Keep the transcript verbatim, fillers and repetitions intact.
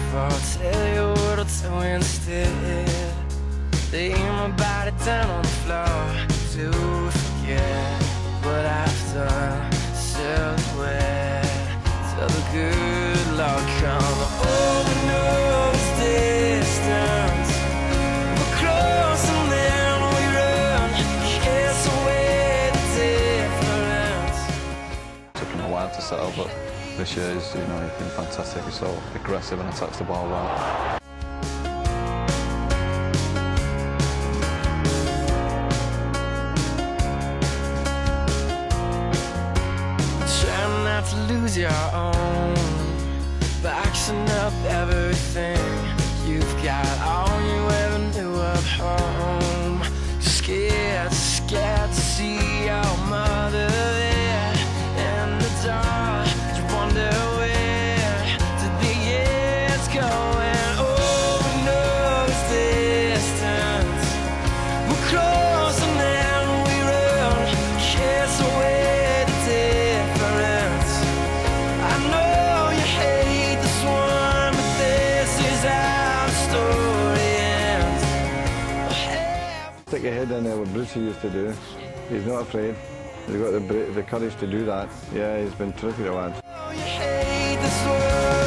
if I'll tell you what I'll tell you instead. Lay my body down on the floor to forget what I've done. Silhouette till the good Lord come. Over knows distance, we're close and then we run. Kiss away the difference. Took him a while to settle, but this year he's, you know, he's been fantastic. He's so aggressive and attacks the ball well. To lose your own, boxing up everything you've got, all you ever knew of home. Scared, scared to see your mother there in the dark. You wonder where did the years go? And over knows distance, we're close and then we run. Kiss away the difference. I know you hate this one, but this is how the story ends. Stick your head in there, what Brucey used to do. He's not afraid. He's got the, the courage to do that. Yeah, he's been terrific, the lad. I know you hate this world.